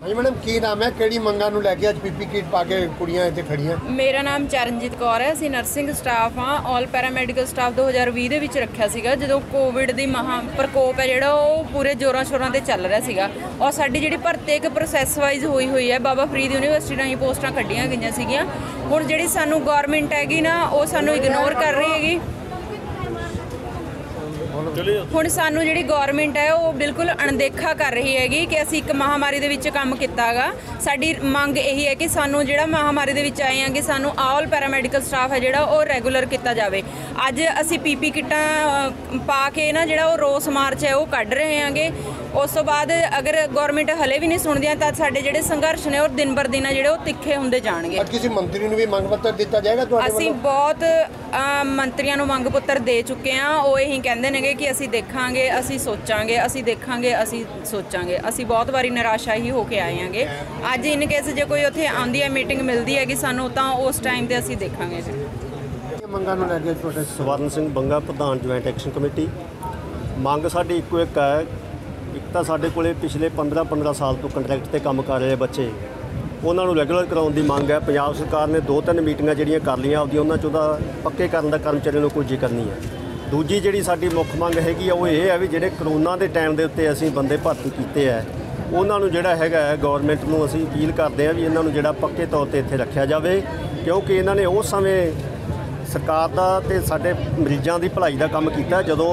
हाँ जी मैडम, की नाम है, किहड़ी मंगां नूं लैके अज पीपी किट पा के कुड़ियां इत्थे खड़ियां? मेरा नाम चरणजीत कौर है। ਅਸੀਂ ਨਰਸਿੰਗ ਸਟਾਫ ਹਾਂ। ਆਲ ਪੈਰਾਮੈਡੀਕਲ ਸਟਾਫ 2020 ਦੇ ਵਿੱਚ ਰੱਖਿਆ ਸੀਗਾ ਜਦੋਂ ਕੋਵਿਡ ਦੀ ਮਹਾ ਪ੍ਰਕੋਪ ਹੈ ਜਿਹੜਾ ਉਹ ਪੂਰੇ ਜ਼ੋਰਾਂ ਸ਼ੋਰਾਂ ਤੇ ਚੱਲ ਰਿਹਾ ਸੀਗਾ। ਔਰ ਸਾਡੀ ਜਿਹੜੀ ਭਰਤੀ ਇੱਕ ਪ੍ਰੋਸੈਸ ਵਾਈਜ਼ ਹੋਈ ਹੈ, ਬਾਬਾ ਫਰੀਦ ਯੂਨੀਵਰਸਿਟੀ ਰਾਹੀਂ ਪੋਸਟਾਂ ਕੱਢੀਆਂ ਗਈਆਂ ਸੀਗੀਆਂ। ਹੁਣ ਜਿਹੜੀ ਸਾਨੂੰ ਗਵਰਨਮੈਂਟ ਹੈਗੀ ਨਾ ਉਹ ਸਾਨੂੰ ਇਗਨੋਰ ਕਰ ਰਹੀ ਹੈਗੀ। ਹੁਣ ਸਾਨੂੰ ਜਿਹੜੀ ਗਵਰਨਮੈਂਟ ਹੈ ਉਹ ਬਿਲਕੁਲ ਅਣਦੇਖਾ ਕਰ ਰਹੀ ਹੈਗੀ ਕਿ ਅਸੀਂ ਇੱਕ ਮਹਾਮਾਰੀ ਦੇ ਵਿੱਚ ਕੰਮ ਕੀਤਾ ਗਾ। ਸਾਡੀ ਮੰਗ ਇਹੀ ਹੈ ਕਿ ਸਾਨੂੰ ਜਿਹੜਾ ਮਹਾਮਾਰੀ ਦੇ ਵਿੱਚ ਆਏ ਆਂਗੇ ਸਾਨੂੰ ਆਲ ਪੈਰਾਮੈਡੀਕਲ ਸਟਾਫ ਹੈ ਜਿਹੜਾ ਉਹ ਰੈਗੂਲਰ ਕੀਤਾ ਜਾਵੇ। ਅੱਜ ਅਸੀਂ ਪੀਪੀ ਕਿੱਟਾਂ ਪਾ ਕੇ ਨਾ ਜਿਹੜਾ ਉਹ ਰੋਸ ਮਾਰਚ ਹੈ ਉਹ ਕੱਢ ਰਹੇ ਆਂਗੇ। ਉਸ ਤੋਂ ਬਾਅਦ ਅਗਰ ਗਵਰਨਮੈਂਟ ਹਲੇ ਵੀ ਨਹੀਂ ਸੁਣਦੀਆਂ ਤਾਂ ਸਾਡੇ ਜਿਹੜੇ ਸੰਘਰਸ਼ ਨੇ ਉਹ ਦਿਨ ਬਰ ਦਿਨ ਜਿਹੜੇ ਉਹ ਤਿੱਖੇ ਹੁੰਦੇ ਜਾਣਗੇ। ਕਿਸੇ ਮੰਤਰੀ ਨੂੰ ਵੀ ਮੰਗ ਪੱਤਰ ਦਿੱਤਾ ਜਾਏਗਾ ਤੁਹਾਡੇ ਵੱਲੋਂ? ਅਸੀਂ ਬਹੁਤ ਮੰਤਰੀਆਂ ਨੂੰ ਮੰਗ ਪੱਤਰ ਦੇ ਚੁੱਕੇ ਹਾਂ। ਉਹ ਇਹੀ ਕਹਿੰਦੇ ਨੇਗੇ ਕਿ ਅਸੀਂ ਦੇਖਾਂਗੇ, ਅਸੀਂ ਸੋਚਾਂਗੇ, ਅਸੀਂ ਦੇਖਾਂਗੇ, ਅਸੀਂ ਸੋਚਾਂਗੇ। ਅਸੀਂ ਬਹੁਤ ਵਾਰੀ ਨਿਰਾਸ਼ਾ ਹੀ ਹੋ ਕੇ ਆਏ ਆਂਗੇ। ਅੱਜ ਇਨ ਕੇਸ ਜੇ ਕੋਈ ਉੱਥੇ ਆਉਂਦੀ ਹੈ, ਮੀਟਿੰਗ ਮਿਲਦੀ ਹੈਗੀ ਸਾਨੂੰ, ਤਾਂ ਉਸ ਟਾਈਮ ਤੇ ਅਸੀਂ ਦੇਖਾਂਗੇ ਜੀ। ਮੰਗਾਂ ਨੂੰ ਲੈ ਕੇ ਤੁਹਾਡੇ? ਸਵਰਨ ਸਿੰਘ ਬੰਗਾ, ਪ੍ਰਧਾਨ ਜੁਆਇੰਟ ਐਕਸ਼ਨ ਕਮੇਟੀ। ਮੰਗ ਸਾਡੀ ਇੱਕੋ ਇੱਕ ਹੈ। ਇੱਕ ਤਾਂ ਸਾਡੇ ਕੋਲੇ ਪਿਛਲੇ 15 ਸਾਲ ਤੋਂ ਕੰਟਰੈਕਟ ਤੇ ਕੰਮ ਕਰ ਰਹੇ ਬੱਚੇ, ਉਹਨਾਂ ਨੂੰ ਰੈਗੂਲਰ ਕਰਾਉਣ ਦੀ ਮੰਗ ਹੈ। ਪੰਜਾਬ ਸਰਕਾਰ ਨੇ 2-3 ਮੀਟਿੰਗਾਂ ਜਿਹੜੀਆਂ ਕਰ ਲਈਆਂ ਆਪਦੀਆਂ, ਉਹਨਾਂ 'ਚ ਉਹਦਾ ਪੱਕੇ ਕਰਨ ਦਾ ਕਰਮਚਾਰੀਆਂ ਨੂੰ ਕੋਈ ਜ਼ਿਕਰ ਨਹੀਂ ਹੈ। ਦੂਜੀ ਜਿਹੜੀ ਸਾਡੀ ਮੁੱਖ ਮੰਗ ਹੈਗੀ ਆ ਉਹ ਇਹ ਹੈ ਵੀ ਜਿਹੜੇ ਕਰੋਨਾ ਦੇ ਟਾਈਮ ਦੇ ਉੱਤੇ ਅਸੀਂ ਬੰਦੇ ਭਰਤੀ ਕੀਤੇ ਹੈ, ਉਹਨਾਂ ਨੂੰ ਜਿਹੜਾ ਹੈਗਾ ਗਵਰਨਮੈਂਟ ਨੂੰ ਅਸੀਂ ਅਪੀਲ ਕਰਦੇ ਹਾਂ ਵੀ ਇਹਨਾਂ ਨੂੰ ਜਿਹੜਾ ਪੱਕੇ ਤੌਰ ਤੇ ਇੱਥੇ ਰੱਖਿਆ ਜਾਵੇ, ਕਿਉਂਕਿ ਇਹਨਾਂ ਨੇ ਉਸ ਸਮੇਂ ਸਰਕਾਰ ਦਾ ਤੇ ਸਾਡੇ ਮਰੀਜ਼ਾਂ ਦੀ ਭਲਾਈ ਦਾ ਕੰਮ ਕੀਤਾ ਜਦੋਂ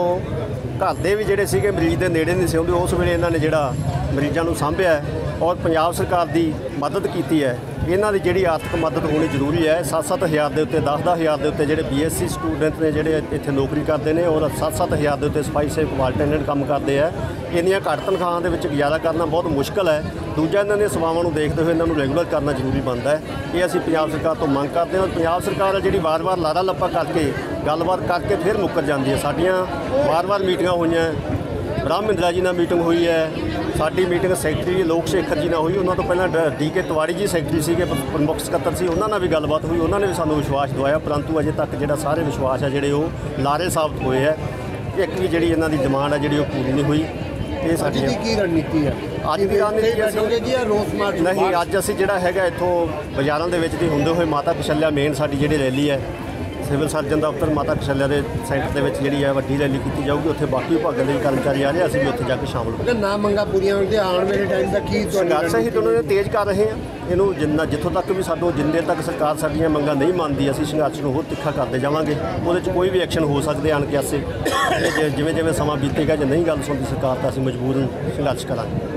ਘਰ ਦੇ ਵੀ ਜਿਹੜੇ ਸੀਗੇ ਮਰੀਜ਼ ਦੇ ਨੇੜੇ ਨਹੀਂ ਸੀ ਹੁੰਦੇ। ਉਸ ਵੇਲੇ ਇਹਨਾਂ ਨੇ ਜਿਹੜਾ ਮਰੀਜ਼ਾਂ ਨੂੰ ਸਾਂਭਿਆ ਔਰ ਪੰਜਾਬ ਸਰਕਾਰ ਦੀ ਮਦਦ ਕੀਤੀ ਹੈ। ਇਹਨਾਂ ਦੀ ਜਿਹੜੀ ਆਰਥਿਕ ਮਦਦ ਹੋਣੀ ਜ਼ਰੂਰੀ ਹੈ। 7-7 ਹਜ਼ਾਰ ਦੇ ਉੱਤੇ 10-10 ਹਜ਼ਾਰ ਦੇ ਉੱਤੇ ਜਿਹੜੇ BSc ਸਟੂਡੈਂਟ ਨੇ ਜਿਹੜੇ ਇੱਥੇ ਨੌਕਰੀ ਕਰਦੇ ਨੇ ਔਰ 7-7 ਹਜ਼ਾਰ ਦੇ ਉੱਤੇ ਸਫਾਈ ਸੇਵਕ ਅਟੈਂਡੈਂਟ ਕੰਮ ਕਰਦੇ ਆ। ਇੰਨੀਆਂ ਘੱਟ ਤਨਖਾਹਾਂ ਦੇ ਵਿੱਚ ਗੁਜ਼ਾਰਾ ਕਰਨਾ ਬਹੁਤ ਮੁਸ਼ਕਲ ਹੈ। ਦੂਜਾ, ਇਹਨਾਂ ਦੀਆਂ ਸੇਵਾਵਾਂ ਨੂੰ ਦੇਖਦੇ ਹੋਏ ਇਹਨਾਂ ਨੂੰ ਰੈਗੂਲਰ ਕਰਨਾ ਜ਼ਰੂਰੀ ਬਣਦਾ ਹੈ। ਇਹ ਅਸੀਂ ਪੰਜਾਬ ਸਰਕਾਰ ਤੋਂ ਮੰਗ ਕਰਦੇ ਹਾਂ। ਪੰਜਾਬ ਸਰਕਾਰ ਹੈ ਜਿਹੜੀ ਵਾਰ-ਵਾਰ ਲਾਰਾ ਲੱਪਾ ਕਰਕੇ ਗੱਲਬਾਤ ਕਰਕੇ ਫਿਰ ਮੁੱਕਰ ਜਾਂਦੀ ਹੈ। ਸਾਡੀਆਂ ਵਾਰ-ਵਾਰ ਮੀਟਿੰਗਾਂ ਹੋਈਆਂ, ਬ੍ਰਹਮਿੰਦਰਾ ਜੀ ਨਾਲ ਮੀਟਿੰਗ ਹੋਈ ਹੈ, ਸਾਡੀ ਮੀਟਿੰਗ ਸੈਕਟਰੀ ਲੋਕ ਸ਼ੇਖਰ ਜੀ ਨਾਲ ਹੋਈ, ਉਹਨਾਂ ਤੋਂ ਪਹਿਲਾਂ DK ਤਿਵਾੜੀ ਜੀ ਸੈਕਟਰੀ ਸੀਗੇ, ਪ੍ਰਮੁੱਖ ਸਕੱਤਰ ਸੀ, ਉਹਨਾਂ ਨਾਲ ਵੀ ਗੱਲਬਾਤ ਹੋਈ। ਉਹਨਾਂ ਨੇ ਵੀ ਸਾਨੂੰ ਵਿਸ਼ਵਾਸ ਦਵਾਇਆ, ਪਰੰਤੂ ਅਜੇ ਤੱਕ ਜਿਹੜਾ ਸਾਰੇ ਵਿਸ਼ਵਾਸ ਹੈ ਜਿਹੜੇ ਉਹ ਲਾਰੇ ਸਾਬਤ ਹੋਏ ਹੈ। ਇੱਕ ਵੀ ਜਿਹੜੀ ਇਹਨਾਂ ਦੀ ਡਿਮਾਂਡ ਹੈ ਜਿਹੜੀ ਉਹ ਪੂਰੀ ਨਹੀਂ ਹੋਈ। ਇਹ ਸਾਡੀ ਕੀ ਰਣਨੀਤੀ ਹੈ? ਅੱਜ ਦੀ ਰਣਨੀਤੀ ਅਸੀਂ ਰੋਸ ਮਾਰਚ ਨਹੀਂ, ਅੱਜ ਅਸੀਂ ਜਿਹੜਾ ਹੈਗਾ ਇੱਥੋਂ ਬਾਜ਼ਾਰਾਂ ਦੇ ਵਿੱਚ ਦੀ ਹੁੰਦੇ ਹੋਏ ਮਾਤਾ ਕਸ਼ਲਿਆ ਮੇਨ ਸਾਡੀ ਜਿਹੜੀ ਰੈਲੀ ਹੈ, ਸਿਵਲ ਸਰਜਨ ਦਫ਼ਤਰ ਮਾਤਾ ਕਸ਼ਲਿਆ ਦੇ ਸੈਂਟਰ ਦੇ ਵਿੱਚ ਜਿਹੜੀ ਹੈ ਵੱਡੀ ਰੈਲੀ ਕੀਤੀ ਜਾਊਗੀ। ਉੱਥੇ ਬਾਕੀ ਵਿਭਾਗਾਂ ਦੇ ਕਰਮਚਾਰੀ ਆ ਰਹੇ, ਅਸੀਂ ਵੀ ਉੱਥੇ ਜਾ ਕੇ ਸ਼ਾਮਲ ਹੋਵਾਂਗੇ। ਨਾ ਮੰਗਾਂ ਪੂਰੀਆਂ ਹੋਣ ਤੇ ਆਉਣ ਵਾਲੇ ਟਾਈਮ ਦਾ ਕੀ ਸੰਘਰਸ਼ ਅਸੀਂ ਦੋਨੋਂ ਨੇ ਤੇਜ਼ ਕਰ ਰਹੇ ਹਾਂ। ਇਹਨੂੰ ਜਿੱਥੋਂ ਤੱਕ ਵੀ ਸਾਨੂੰ ਜਿੰਨੇ ਤੱਕ ਸਰਕਾਰ ਸਾਡੀਆਂ ਮੰਗਾਂ ਨਹੀਂ ਮੰਨਦੀ, ਅਸੀਂ ਸੰਘਰਸ਼ ਨੂੰ ਹੋਰ ਤਿੱਖਾ ਕਰਦੇ ਜਾਵਾਂਗੇ। ਉਹਦੇ 'ਚ ਕੋਈ ਵੀ ਐਕਸ਼ਨ ਹੋ ਸਕਦੇ ਅਣਕਿਆਸੇ। ਜਿਵੇਂ ਜਿਵੇਂ ਸਮਾਂ ਬੀਤੇਗਾ, ਜੇ ਨਹੀਂ ਗੱਲ ਸੁਣਦੀ ਸਰਕਾਰ ਤਾਂ ਅਸੀਂ ਮਜਬੂਰਨ ਸੰਘਰਸ਼ ਕਰਾਂਗੇ।